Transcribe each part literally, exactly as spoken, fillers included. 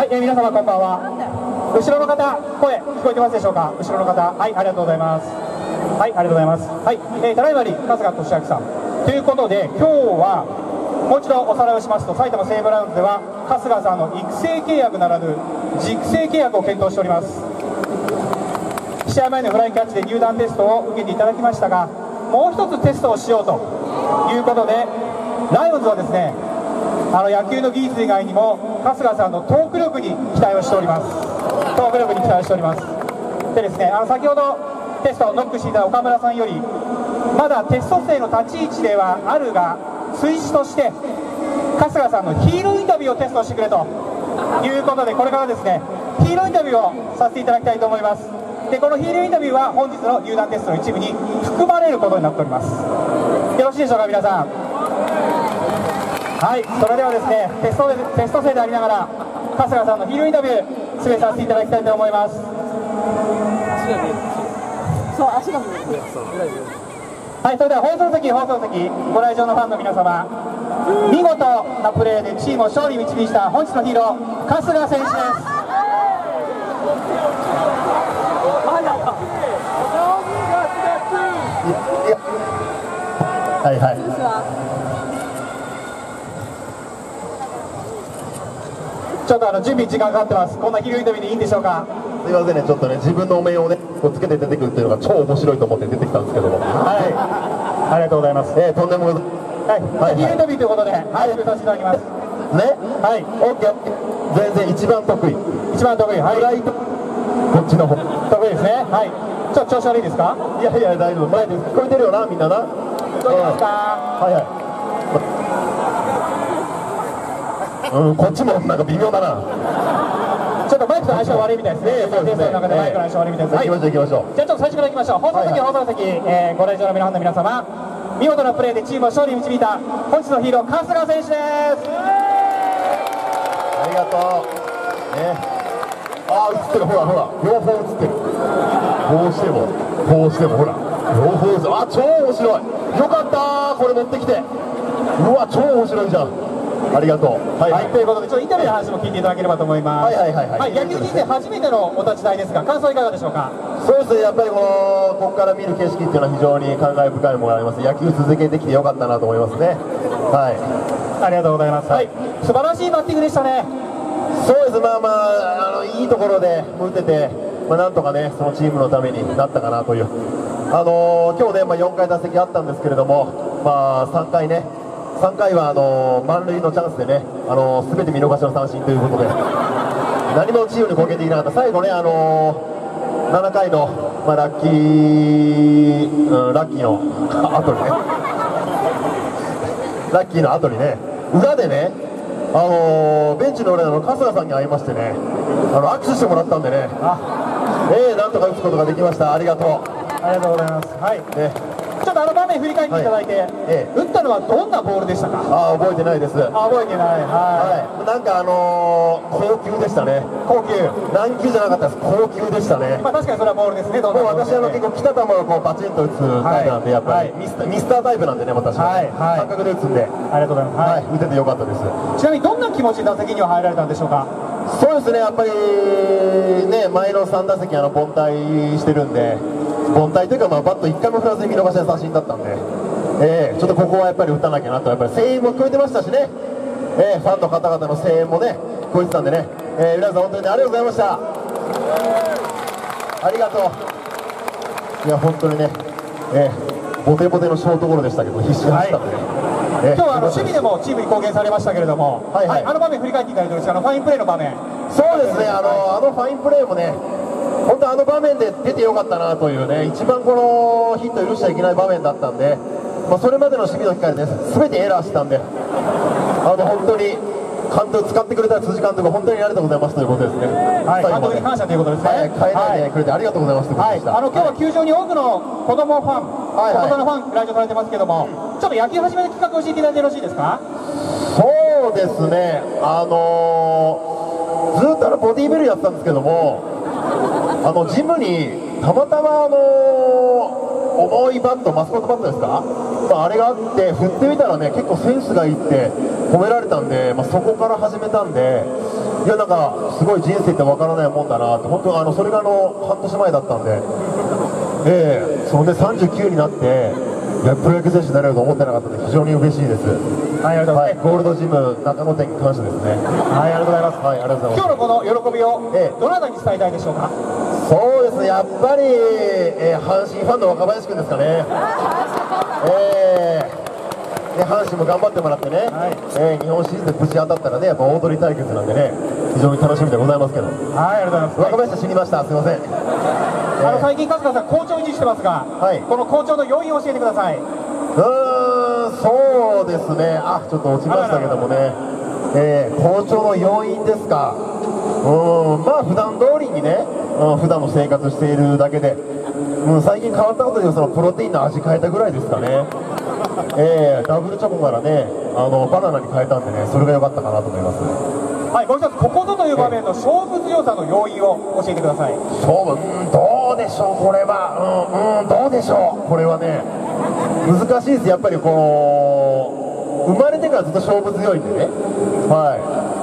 、えー、皆様こんばんは。後ろの方、声聞こえてますでしょうか。後ろの方、はい、ありがとうございます。はい、ありがとうございます。はい、えー、ただいまに春日俊明さんということで、今日はもう一度おさらいをしますと、埼玉西武ラウンズでは春日さんの育成契約ならぬ熟成契約を検討しております。試合前のフライングキャッチで入団テストを受けていただきましたが、もう一つテストをしようということで、ライオンズはですね、あの野球の技術以外にも春日さんのトーク力に期待をしております。トーク力に期待をしております。でですね、あの先ほどテストをノックしていた岡村さんより、まだテスト生の立ち位置ではあるが追試として春日さんのヒーローインタビューをテストしてくれということで、これからですねヒーローインタビューをさせていただきたいと思います。でこのヒーローインタビューは本日の入団テストの一部に含まれることになっております。よろしいでしょうか皆さん。はい、それではですねテストでテスト生でありながら春日さんのヒーローインタビュー進めさせていただきたいと思います。そう足が見える。はい、それでは放送席放送席ご来場のファンの皆様、見事なプレーでチームを勝利に導いた本日のヒーロー春日選手です。 はいはい。 ちょっとあの準備に時間かかってます。こんなヒーローインタビューでいいんでしょうか。 すいませんね、ちょっとね自分のお面をねこうつけて出てくるっていうのが超面白いと思って出てきたんですけども。 はい。ありがとうございます。 えー、とんでもございません。はい。ヒーローインタビューということで、はい、進めさせていただきます。 ね。 はい。 オッケー。全然一番得意。 一番得意。はい。 こっちの方。 得意ですね。はい。ちょっと調子悪いですか。 いやいや大丈夫。前で聞こえてるよなみんなな。 聞こえてますか。 はいはい。うん、こっちもなんか微妙だな。 ちょっとマイクと相性悪いみたいですね。テストの中でマイクの相性悪いみたいです。 行きましょう行きましょう。 じゃあちょっと最初から行きましょう。放送席放送席、えー、ご来場の皆さんの皆様、見事なプレーでチームを勝利に導いた本日のヒーロー春日選手です。 ありがとう。ね。ああ映ってる、ほらほら両方映ってる。こうしてもこうしてもほら両方映ってる。あ超面白い。よかったーこれ持ってきて。うわ超面白いじゃん。ありがとう。はい、はい、 ということでちょっとインタビューの話も聞いていただければと思います。 はいはいはいはい。 はい、野球人生初めてのお立ち台ですが感想いかがでしょうか。 そうですね、やっぱりこのここから見る景色っていうのは非常に感慨深いものがあります。野球続けてきてよかったなと思いますね。はい。 ありがとうございます。はい、素晴らしいバッティングでしたね。 そうです。まあまああのいいところで打てて、まあなんとかねそのチームのためになったかなという。あのー、今日ねまあよんかい打席あったんですけれども、まあさんかいね。さんかいはあのー、満塁のチャンスでね、あのー、全て見逃しの三振ということで何もチームに貢献できなかった。最後ね、あのー、ななかいの、まあ、ラッキー、うん、ラッキーの後にねラッキーの後にね裏でね、あのー、ベンチの裏の春日さんに会いましてね、あの握手してもらったんでね、あ、えー、なんとか打つことができました。ありがとう。 ありがとうございます。はい、ね、ちょっとあの場面振り返っていただいて、はい、ええ、打ったのはどんなボールでしたか。 ああ覚えてないです。あ覚えてない。はい、 はい、なんかあのー、高級でしたね。 高級軟球じゃなかったです。高級でしたね。 まあ確かにそれはボールですね。どんなもう私あの結構来た球をこうバチンと打つタイプなんで、やっぱり、はい、ミスター、ミスタータイプなんでね私は、ね、はい、感覚で打つんで。 ありがとうございます。 はい、打ててよかったです。 ちなみにどんな気持ちで打席には入られたんでしょうか。 そうですね、やっぱりね前のさん打席あの凡退してるんで、凡退というかまあバットいっかいも振らずに見逃しの三振だったんで、えー、ちょっとここはやっぱり打たなきゃなと。やっぱり声援も聞こえてましたしね、えー、ファンの方々の声援もね聞こえてたんでね、えー、皆さん本当に、ね、ありがとうございました。ありがとう。いや本当にね、えー、ボテボテのショートゴロでしたけど必死で走ったんでね、 はい、えー、今日はあの守備でもチームに貢献されましたけれども、はいはいはい、あの場面振り返っていただいてですが、あのファインプレーの場面。 そうですね、あのあのファインプレーもね本当あの場面で出てよかったなというね、一番このヒット許しちゃいけない場面だったんで、まあ、それまでの守備の機会でね全てエラーしたんで、あの本当に監督使ってくれた辻監督本当にありがとうございますということですね。 はい、監督に感謝ということですね。 はい、変えないでくれてありがとうございますということでした。 はい、あの今日は球場に多くの子供ファン、はいはい、大人のファン来場されてますけども、うん、ちょっと野球始めのきっかけを教えていただいてよろしいですか。 そうですね、あのー、ずっとあのボディービルやってたんですけども、あのジムにたまたまあのー重いバット、マスコットバットですか、まあ、あれがあって振ってみたらね結構センスがいいって褒められたんで、まあ、そこから始めたんで、 いやなんかすごい人生ってわからないもんだなって、本当あのそれがあの半年前だったんで、ええそれでさんじゅうきゅうになっていやプロ野球選手になれると思ってなかったので非常に嬉しいです。 はい、ありがとうございます。 ゴールドジム中野店に感謝ですね。 はい、ありがとうございます。 はい、ありがとうございます。 今日のこの喜びを、 ええどなたに伝えたいでしょうか。 そうですね、やっぱり、えー、阪神ファンの若林君ですかね。えーで阪神も頑張ってもらってね、はい、えー、日本シリーズでぶち当たったらね、やっぱ大鳥対決なんでね、非常に楽しみでございますけど。 はい、ありがとうございます。 若林さん死にました、すみません。あの最近、春日さん、好調維持してますが、はい、この好調の要因を教えてください。 うーん、そうですね、あちょっと落ちましたけどもね、えー、好調の要因ですか、うん、まあ普段通りにね、うん、普段の生活しているだけで、うん、最近変わったことでそのプロテインの味変えたぐらいですかね。えー、ダブルチョコからね、あのバナナに変えたんでね、それが良かったかなと思います。 はい、もう一つ、ここぞという場面の勝負強さの要因を教えてください。 勝負、うん、どうでしょう、これは、うん、うん、どうでしょう、これはね、難しいです、やっぱりこう、生まれてからずっと勝負強いんでね、はい、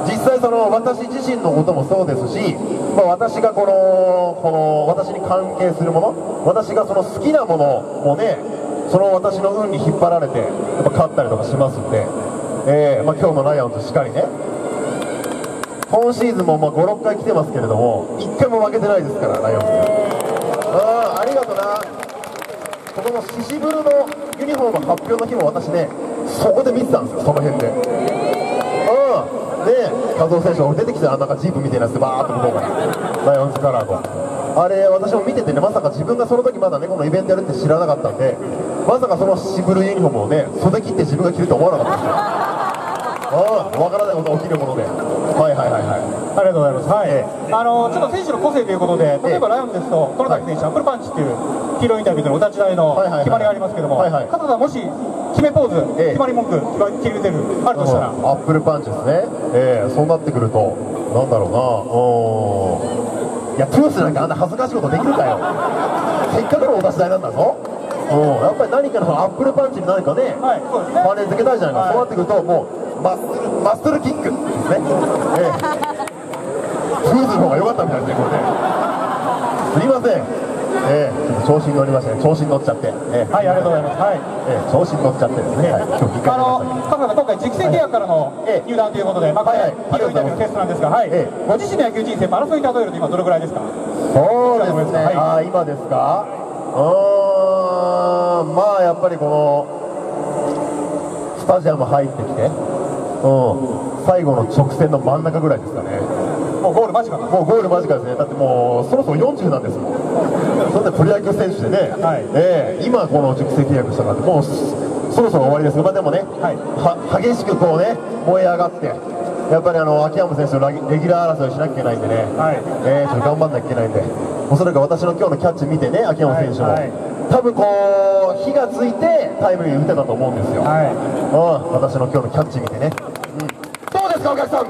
実際、その私自身のこともそうですし、まあ、私がこの、この私に関係するもの、私がその好きなものもね、その私の運に引っ張られてやっぱ勝ったりとかしますんで、えーまあ、今日のライオンズしっかりね、今シーズンもまあご、ろっかい来てますけれどもいっかいも負けてないですから、ライオンズ。ああ、ありがとうな。ここのシシブルのユニフォーム発表の日も私ね、そこで見てたんですよ、その辺で。うんで、加藤選手が出てきたらなんかジープみたいなやつでバーッと向こうからライオンズカラーのあれ、私も見ててね、まさか自分がその時まだねこのイベントやるって知らなかったんで、まさかそのシブルユニフォームをね袖切って自分が着ると思わなかったんですよ。ああ、わからないことが起きるもので、はいはいはいはい、 ありがとうございます。はい、ええ、あのちょっと選手の個性ということで、例えばライオンズですと鳥崎選手、はい、アップルパンチっていうヒーローインタビューでのお立ち台の決まりがありますけども、加藤さんもし決めポーズ、ええ、決まり文句決めてるあるとしたら、 アップルパンチですね。ええ、そうなってくるとなんだろうな、うんいやトゥースなんかあんな恥ずかしいことできるかよ。せっかくのお立ち台なんだぞ。うん、やっぱり何かのアップルパンチに何かね、はい、そうですね、パネ付けたいじゃないか、はい、そうなってくるともうマッスルマッスルキックですね。ええ、トゥースの方が良かったみたいですね、これね。すいません、ええ、ちょっと調子に乗りましたね、調子に乗っちゃって、ええ、 はい、ありがとうございます。はい、 ええ、調子に乗っちゃってですね、はい、今日あの加藤さん、今回実績契約からの入団ということで、まあ、はいはい、ヒーローインタビューのテストなんですが、はい、ええ、ご自身の野球人生マラソンに例えると今どれぐらいですか。 そうですね、はい、あ今ですか、うーん、まあやっぱりこのスタジアム入ってきて、うん、最後の直線の真ん中ぐらいですかね。 もうゴール間近、 もうゴール間近ですね。だってもうそろそろよんじゅうなんですもん。それでプロ野球選手でね、はい、えー、今この熟成契約したからってもうそろそろ終わりですが、まあ、でもね、はい、は激しくこうね燃え上がって、やっぱりあの秋山選手のレギュラー争いしなきゃいけないんでね、はい、えー、ちょっと頑張んなきゃいけないんで、おそらく私の今日のキャッチ見てね、秋山選手も、はいはい、多分こう火がついてタイムリー打てたと思うんですよ、はい、うん、私の今日のキャッチ見てね、うん、どうですかお客さん。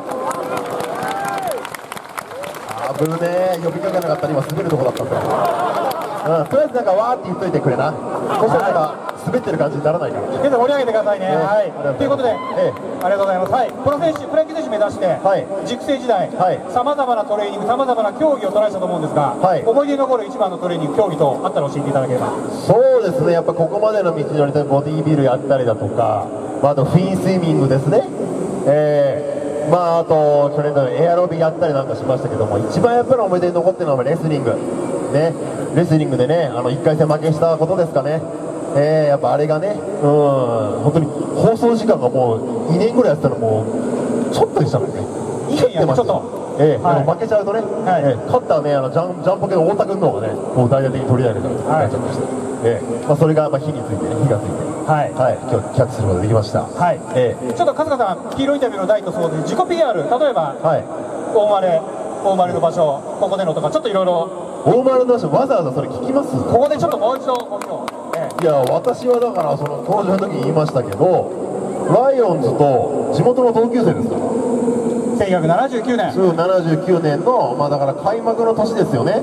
危ねえ、呼びかけなかったら今滑るとこだったんだよ、うん、とりあえずなんかわーって言っといてくれな、そしたらなんか滑ってる感じにならないから、 皆さん盛り上げてくださいね、はい、ということで、ええ、ありがとうございます。はい、プロ選手、プロ野球選手目指して、はい、熟成時代、さまざまなトレーニング、さまざまな競技をトライしたと思うんですが、はい、思い出に残る一番のトレーニング、競技とあったら教えていただければ。 そうですね、やっぱここまでの道のりでボディービルやったりだとか、まあ、あとフィンスイミングですね、えーまあ、あと去年のエアロビやったりなんかしましたけども、一番やっぱり思い出に残ってるのはレスリング、ね、レスリングでね、あのいっかい戦負けしたことですかね、えー、やっぱあれがね、うん、本当に放送時間がもうにねんぐらいやってたらもうちょっとでしたもんね、 いやいや、ちょっと、 えーはい、でも負けちゃうとね、はい、えー、勝ったね、あのジャンジャンポケの太田君の方がね、もう大々的に取り上げたみたいになっちゃいました、はい、えーまあ、それがまあ火について、ね、火がついて。はい、はい、今日キャッチすることができました。はい、えー、 ちょっと春日さん、ヒーローインタビューの題とそうで自己 ピーアール、例えば、はい、大丸、大丸の場所、ここでのとか、ちょっといろいろ。 大丸の場所、わざわざそれ聞きます？ ここでちょっともう一度ご披露。 えー、いや、私はだから、その登場の時に言いましたけど、ライオンズと地元の同級生ですから。 せんきゅうひゃくななじゅうきゅうねん。 そう、ななじゅうきゅうねんの、まあだから開幕の年ですよね。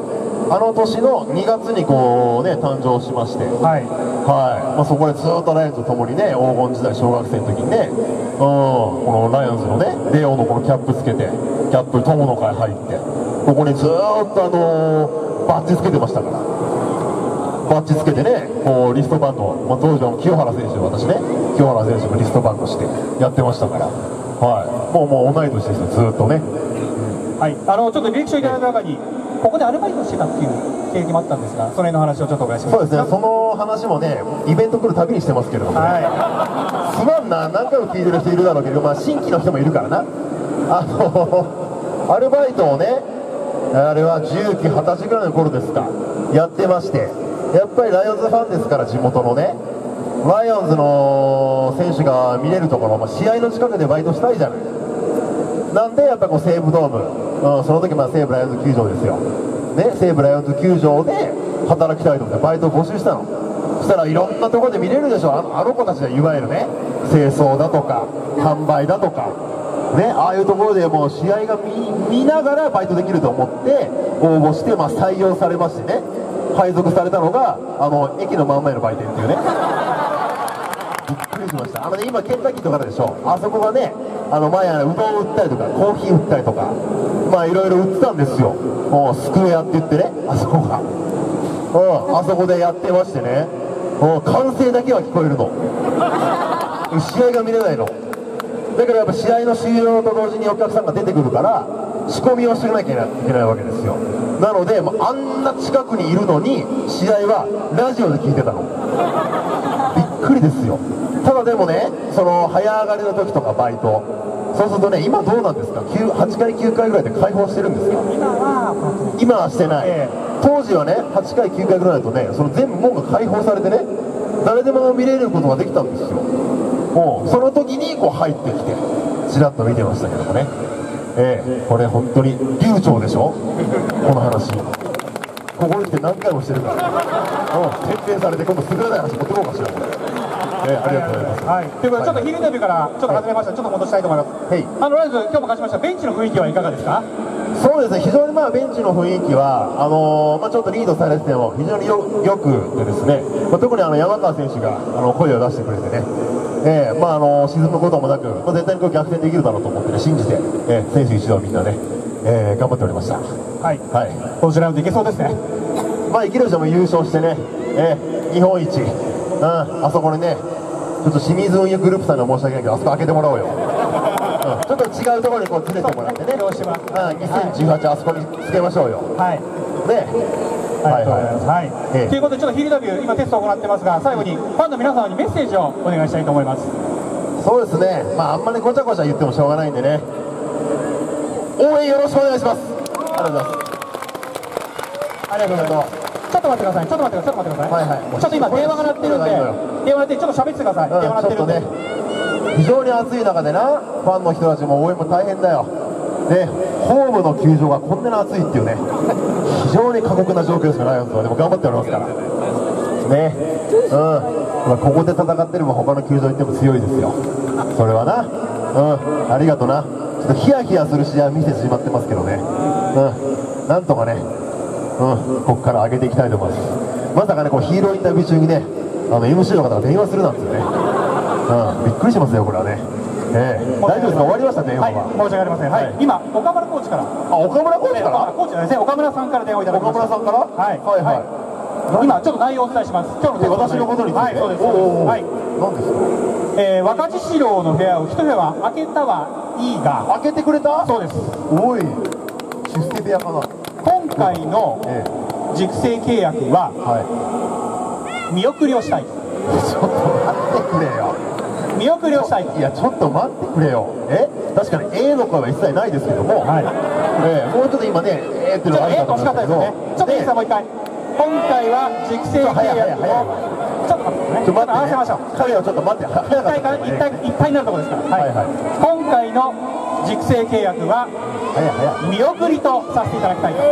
あの年のにがつにこうね誕生しまして、 はい、 はい、まあ、そこでずっとライオンズと共にね黄金時代小学生の時にね、うん、このライオンズのねレオのこのキャップつけてキャップ友の会入ってここにずっとあのー、バッジつけてましたからバッジつけてねこうリストバンド、まあ、当時は清原選手私ね清原選手もリストバンドしてやってましたから、はい、もうもう同い年ですよずっとね、 はい、あのちょっと履歴書いただいた中にここでアルバイトしてたっていう経験もあったんですが、その辺の話をちょっとお伺いします。 そうですね、その話もね、イベント来るたびにしてますけれども、ね、はい、すまんな、何回も聞いてる人いるだろうけど、まあ、新規の人もいるからな、あのアルバイトをね、あれはじゅうきゅう、はたちぐらいの頃ですか、やってまして、やっぱりライオンズファンですから、地元のね、ライオンズの選手が見れるところ、まあ、試合の近くでバイトしたいじゃない。なんでやっぱりこう西武ドーム、うん、その時まあ西武ライオンズ球場ですよ、ね、西武ライオンズ球場で働きたいと思ってバイトを募集したの。そしたらいろんなところで見れるでしょ、あの、あの子たちはいわゆるね清掃だとか販売だとか、ね、ああいうところでもう試合が 見, 見ながらバイトできると思って応募して、まあ、採用されましてね配属されたのがあの駅の真ん前の売店っていうねびっくりしました。あのね、今ケンタッキーとかあるでしょ、あそこがねあの前あのうどんを売ったりとかコーヒー売ったりとかまあいろいろ売ってたんですよ。もうスクエアって言ってねあそこが、うん、あそこでやってましてね、うん、歓声だけは聞こえるの試合が見れないのだからやっぱ試合の終了と同時にお客さんが出てくるから仕込みをしてなきゃいけないわけですよ。なので、まあ、あんな近くにいるのに試合はラジオで聞いてたのびっくりですよ。ただでもねその早上がりの時とかバイトそうするとね今どうなんですかはちかいきゅうかいぐらいで開放してるんですか。 今は今はしてない、えー、当時はねはちかいきゅうかいぐらいだとねその全部門が開放されてね誰でも見れることができたんですよ。もうその時にこう入ってきてちらっと見てましたけどもね、えー、これ本当に流暢でしょこの話ここに来て何回もしてるから、うん、徹底されて今度優れない話持ってこうかしらこれ、えー、ありがとうございます、はい、 ということでちょっとヒールインタビューからちょっと始めました、はい、ちょっと戻したいと思います、はい、あのライズ今日も勝ちましたベンチの雰囲気はいかがですか。 そうですね、非常にまあベンチの雰囲気はあのーまあ、ちょっとリードされてても非常によよくてですね、まあ、特にあの山川選手があの声を出してくれてね、えーまあ、あの沈むこともなく、まあ、絶対にこう逆転できるだろうと思って、ね、信じて、えー、選手一同みんなね、えー、頑張っておりました。はい、はい、 こちらでいけそうですね。 まあいける人も優勝してね、えー、日本一、うん、あそこにねちょっと清水運輸グループさんには申し訳ないけどあそこ開けてもらおうよ、うん、ちょっと違うところにこうずれてもらってね、広島、うん、にせんじゅうはち、はい、あそこにつけましょうよ。はいね、 はいはいはい、ということでちょっとヒールインタビュー今テストを行ってますが最後にファンの皆様にメッセージをお願いしたいと思います。 そうですね、まああんまりごちゃごちゃ言ってもしょうがないんでね応援よろしくお願いします。ありがとうございます。 ありがとうございます。ちょっと待ってくださいちょっと待ってくださいちょっと待ってください、はいはい、ちょっと今電話が鳴ってるんで電話鳴ってちょっと喋ってください、うん、電話鳴ってるんで、ね、 非常に暑い中でなファンの人たちも応援も大変だよでホームの球場がこんなに暑いっていうね非常に過酷な状況ですよライオンズは。でも頑張っておりますからね、うん、まあ、ここで戦ってれば他の球場行っても強いですよそれはな、うん、ありがとな。ちょっとヒヤヒヤする試合見せてしまってますけどね、うん、なんとかね、うん、ここから上げていきたいと思います。まさかねこうヒーローインタビュー中にねあの エムシー の方が電話するなんていうね、うん、びっくりしますよこれはね、えー、大丈夫ですか。終わりましたね、 はい、申し訳ありません、はいはい、今岡村コーチからあ岡村コーチからコーチですね岡村さんから電話いただきました。 岡村さんからはいはいはい、 はい、今ちょっと内容をお伝えします。今日の私のことについて、はい、そうです。はい、何ですか。 えー、若獅子郎の部屋を一部屋開けたはいいが開けてくれた。 そうです。 おい出世部屋かな。 今回の熟成契約は、はい、見送りをしたい。ちょっと待ってくれよ。 見送りをしたい。 いやちょっと待ってくれよ。え確かに A の声は一切ないですけども、はい、えー、もうちょっと今ね A っていうのがあるかと思うんですけど、 ちょっといいですかもう一回。今回は熟成契約をちょっと待ってね。ちょっと合わせましょう。彼はちょっと待って。一体か一体一体になるところですから。はいはい。今回の熟成契約は見送りとさせていただきたいと。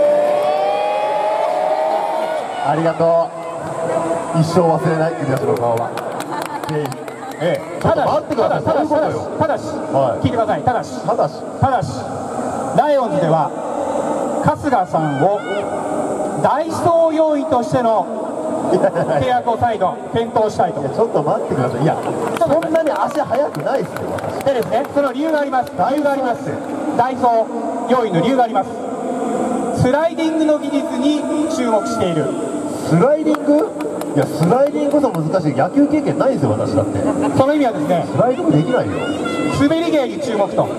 ありがとう。一生忘れない君たちの顔は。ええ。ただ待ってください。ただし、 ただし、聞いてください。ただし、ただし、ただし、ライオンズでは春日さんをダイソー要員としての契約を再度検討したいと。 ちょっと待ってください。いや、そんなに足速くないですよ。 でですね、その理由があります。理由があります。ダイソー要員の理由があります。スライディングの技術に注目している。 スライディング？いや、スライディングこそ難しい。野球経験ないですよ、私だって。 その意味はですね、 スライディングできないよ。 滑り芸に注目と。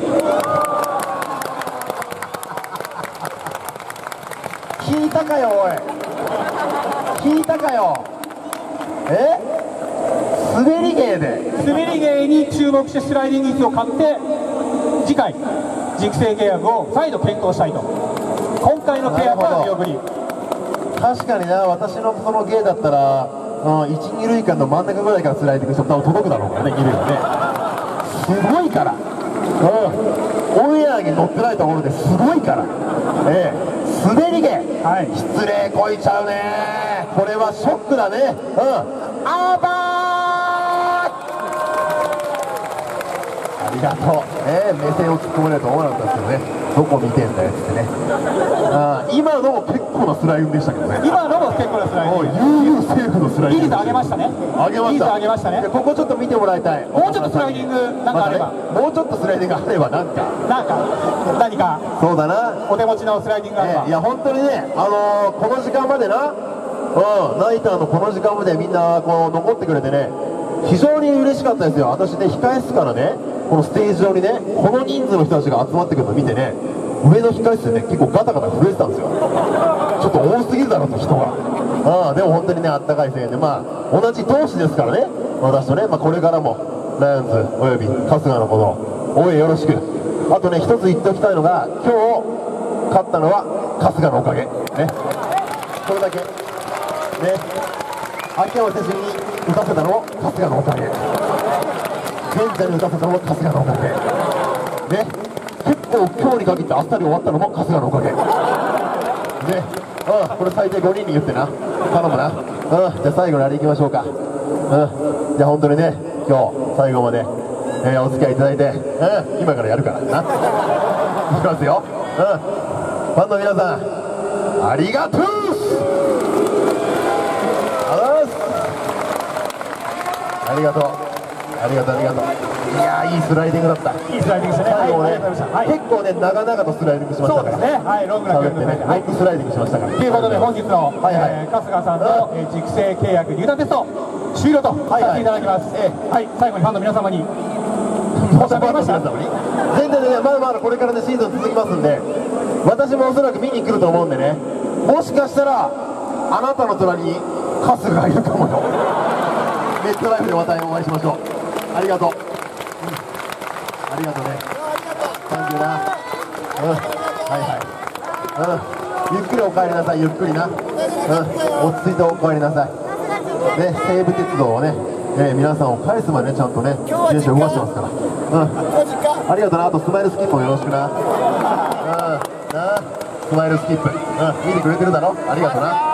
聞いたかよ、おい。聞いたかよ。え？滑り芸で。 滑り芸に注目してスライディング技術を買って、次回熟成契約を再度検討したいと。今回の契約は見送り。 確かにな、私のその芸だったら、うん、いち、に塁間の真ん中ぐらいからスライディングしても多分届くだろうからね、に塁はね。すごいから。うん。オンエアに乗ってないところですごいから。ええ、滑り芸。はい。失礼こいちゃうね。これはショックだね。うん。あばーありがとう。ええ、目線を突っ込めないと思わなかったですけどね。どこ見てんだよっつってね。ああ、今のも結構なスライディングでしたけどね。 今のも結構なスライディング。 悠々セーフのスライディング。 技術上げましたね。 上げました。 技術上げましたね。 ここちょっと見てもらいたい。 もうちょっとスライディングなんかあれば、 もうちょっとスライディングあればなんかなんか何かそうだな、 お手持ちのスライディングがあれば、 いや本当にね、あのー、この時間までな、うん、ナイターのこの時間までみんなこう残ってくれてね、非常に嬉しかったですよ。私ね、控え室からね、このステージ上にね、この人数の人たちが集まってくるのを見てね、上の控え室でね、結構ガタガタ震えてたんですよ。ちょっと多すぎるだろうと、人が。ああ、でも本当にね、あったかい声援で、まあ、同じ投手ですからね、私とね、まあ、これからも、ライオンズおよび春日のことを応援よろしく。あとね、一つ言っておきたいのが、今日、勝ったのは春日のおかげ。ね。それだけ。ね。秋山選手に打たせたのも春日のおかげ。現在に打たせたのも春日のおかげ。ね。結構今日に限ってあっさり終わったのも春日のおかげ。ね。うん、これ最低ごにんに言ってな。頼むな。うん、じゃあ最後にあれ行きましょうか。うん、じゃあ本当にね、今日最後まで、えー、お付き合いいただいて、うん、今からやるからな。いきますよ。うん、ファンの皆さん、ありがとう。ありがとう。ありがとう、ありがとう。いやー、いいスライディングだった。 いいスライディングしてね。 最後ね、 はい、 結構ね、長々とスライディングしましたから。 そうですね。はい、ロングな曲でね、 ロングスライディングしましたから。 ということで、本日の、はいはいえー、春日さんの、えー、熟成契約入団テスト終了とさせていただきます。はい、はい、最後にファンの皆様に申し訳ありません。 全然ね、まだまだこれからね、シーズン続きますんで、私もおそらく見に来ると思うんでね、もしかしたら、あなたの隣に春日がいるかもよ。メットライフでまたお会いしましょう。ありがとう。うん、ありがとうね。サンキューな。うん、はいはい。うん、ゆっくりお帰りなさい、ゆっくりな。うん、落ち着いてお帰りなさい。ね、西武鉄道をね、えー、皆さんを返すまでね、ちゃんとね、電車動かしてますから。うん、ありがとうな。あとスマイルスキップもよろしくな。うん、な、スマイルスキップ。うん、見てくれてるだろ。ありがとうな。